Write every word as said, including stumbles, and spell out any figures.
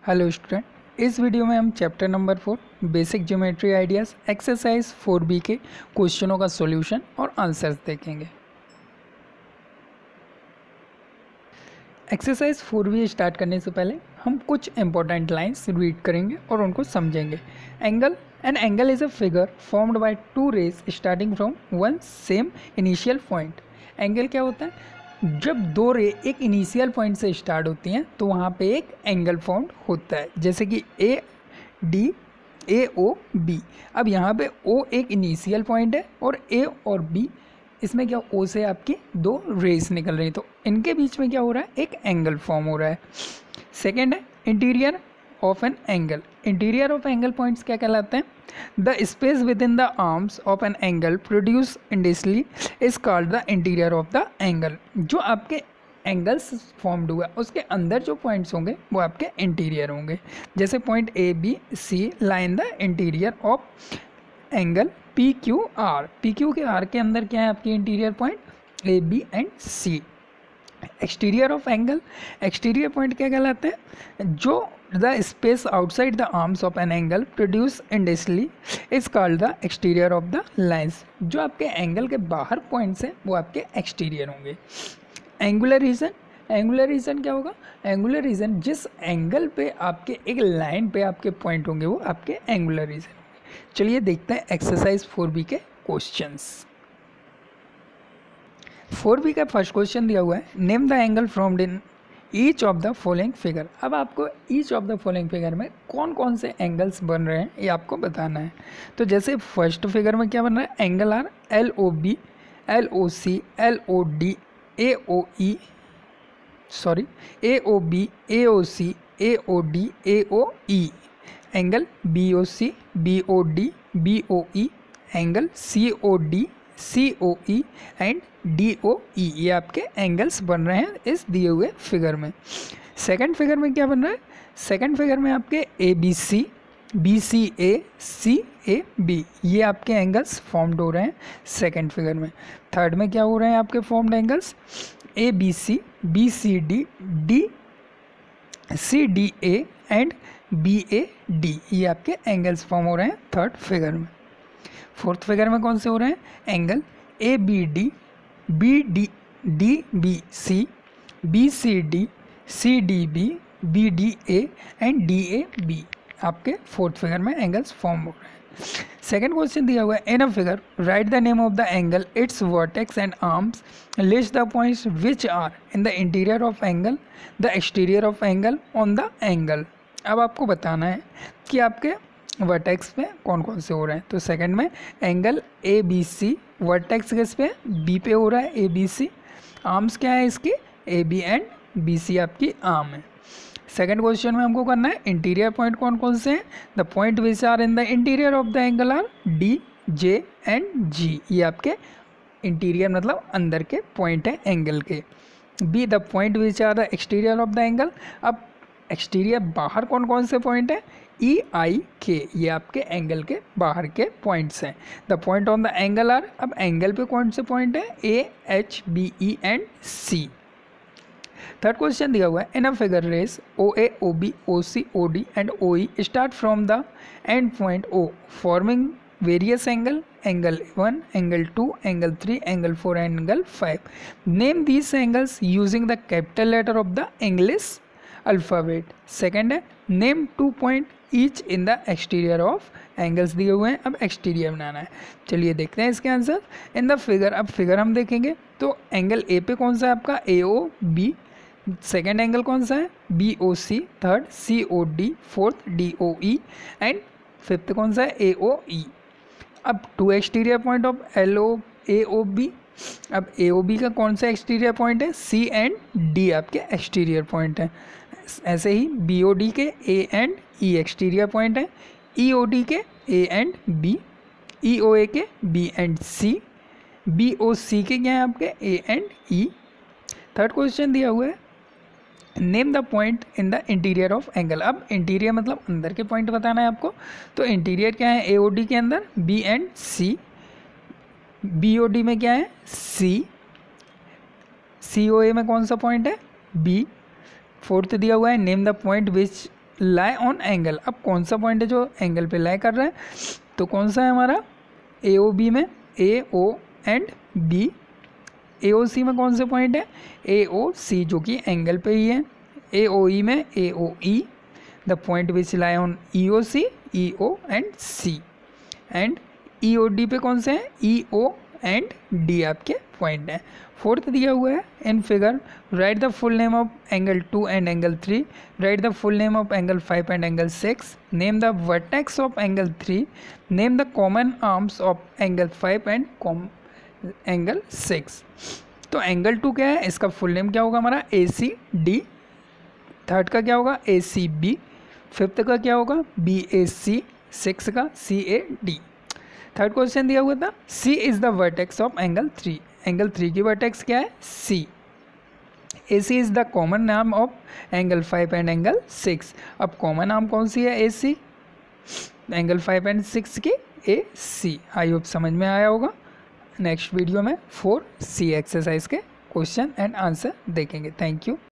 Hello student, इस video में हम chapter number four basic geometry ideas exercise four B के क्वेश्चनों का सॉल्यूशन और आंसर्स देखेंगे। एक्सरसाइज फोर बी स्टार्ट करने से पहले हम कुछ इंपॉर्टेंट लाइंस रीड करेंगे और उनको समझेंगे। Angle an angle is a figure formed by two rays starting from one same initial point. Angle क्या होता है? जब दो रे एक इनिशियल पॉइंट से स्टार्ट होती हैं तो वहाँ पे एक एंगल फॉर्म होता है, जैसे कि A D A O B. अब यहाँ पे ओ एक इनिशियल पॉइंट है और ए और बी, इसमें क्या ओ से आपकी दो रेस निकल रही हैं, तो इनके बीच में क्या हो रहा है? एक एंगल फॉर्म हो रहा है। सेकेंड है interior of an angle. Interior of angle points क्या कहलाते हैं? The space within the arms of an angle produce indefinitely is called the interior of the angle. जो आपके एंगल्स फॉर्म्ड हुआ उसके अंदर जो पॉइंट्स होंगे वो आपके इंटीरियर होंगे। जैसे point A B C line the interior of angle P Q R. P Q के आर के अंदर क्या है आपके interior point A B and C. Exterior of angle, exterior point क्या कहलाते हैं? जो the space outside the arms of an angle produce indefinitely is called the exterior of the lines. जो आपके एंगल के बाहर पॉइंट्स हैं वो आपके एक्सटीरियर होंगे। एंगुलर रीजन, एंगुलर रीजन क्या होगा? एंगुलर रीजन जिस एंगल पे आपके एक लाइन पे आपके पॉइंट होंगे वो आपके एंगुलर रीजन होंगे। चलिए देखते हैं एक्सरसाइज फोर बी के क्वेश्चंस। फोर बी का फर्स्ट क्वेश्चन दिया हुआ है, name the angle formed in each of the following figure. अब आपको each of the following figure में कौन कौन से एंगल्स बन रहे हैं ये आपको बताना है। तो जैसे फर्स्ट फिगर में क्या बन रहा है? Angle are L O B L O C L O D A O E sorry A O B A O C A O D A O E. Angle B O C B O D B O E, angle C O D C O E and D O E. ये आपके angles बन रहे हैं इस दिए हुए figure में। Second figure में क्या बन रहा है? सेकंड फिगर में आपके A B C B C A C A B, ये आपके एंगल्स फॉर्म्ड हो रहे हैं सेकंड फिगर में। थर्ड में क्या हो रहे हैं आपके formed angles? A B C B C D D C D A and B A D, ये आपके एंगल्स फॉर्म हो रहे हैं थर्ड फिगर में। फोर्थ फिगर में कौन से हो रहे हैं? Angle A B D B D D B C B C D C D B B D A and D A B, आपके फोर्थ फिगर में एंगल्स फॉर्म हो रहे हैं। सेकेंड क्वेश्चन दिया हुआ है, in a figure write the name of the angle its vertex and arms list the points which are in the interior of angle the exterior of angle on the angle. अब आपको बताना है कि आपके vertex पे कौन कौन से हो रहे हैं। तो सेकंड में angle A B C, vertex किस पे? बी पे हो रहा है ए बी सी। आर्म्स क्या है इसकी? A B and B C आपकी आर्म है। सेकंड क्वेश्चन में हमको करना है इंटीरियर पॉइंट कौन कौन से हैं? The point which are in the interior of the angle are D J and G, ये आपके इंटीरियर मतलब अंदर के पॉइंट हैं एंगल के। B the point which are the exterior of the angle. अब एक्सटीरियर बाहर कौन कौन से पॉइंट है? ई आई के, ये आपके एंगल के बाहर के पॉइंट्स हैं। The point on the angle are, अब एंगल पे कौन से पॉइंट है? A H B E and C. Third question दिया हुआ है, in a figure rays O A O B O C O D and O E start from the end point O forming various angle, angle one angle two angle three angle four angle five. Name these angles using the capital letter of the English alphabet. Second है name two point each in the exterior of angles दिए हुए हैं, अब exterior बनाना है। चलिए देखते हैं इसके आंसर। इन द फिगर, अब फिगर हम देखेंगे तो एंगल ए पे कौन सा है आपका? A O B. Second angle कौन सा है? B O C. Third C O D, fourth D O E and fifth कौन सा है? A O E. अब two exterior point of L O A O B. अब ए ओ बी का कौन सा एक्सटीरियर पॉइंट है? सी एंड डी आपके एक्सटीरियर पॉइंट हैं। ऐसे ही बी ओ डी के A and E exterior point है, ई ओ डी के A and B, E O A के B and C, B O C के क्या है आपके? A and E. Third question दिया हुआ है, name the point in the interior of angle. अब इंटीरियर मतलब अंदर के पॉइंट बताना है आपको। तो इंटीरियर क्या है? ए ओ डी के अंदर B and C, B O D में क्या है? सी, सी ओ ए में कौन सा पॉइंट है? बी। फोर्थ दिया हुआ है, name the point which lie on angle, अब कौन सा पॉइंट है जो एंगल पे लाई कर रहा है, तो कौन सा है हमारा ए ओ बी में, A O and B. A O सी में कौन से पॉइंट है, ए ओ सी जो कि एंगल पे ही है। ए ओ ई में A O E, the point which lie on E O C, E O and C. And E O D पे कौन से हैं, ई ओ एंड डी आपके पॉइंट हैं। फोर्थ दिया हुआ है in figure, write the full name of angle two and angle three, write the full name of angle five and angle six, name the vertex of angle three, name the common arms of angle five and common angle six. तो angle two क्या है, इसका full name क्या होगा हमारा, ए C D. Third का क्या होगा, ए सी बी। फिफ्थ का क्या होगा, बी ए सी। सिक्स का C A D. Third question दिया हुआ था, C is the vertex of angle three, angle three की वर्टेक्स क्या है, C. A C is the common नाम of angle five and angle six. अब कॉमन नाम कौन सी है, A C, angle five and six की ए सी। आई होप समझ में आया होगा। नेक्स्ट वीडियो में फोर सी एक्सरसाइज के क्वेश्चन एंड आंसर देखेंगे। Thank you.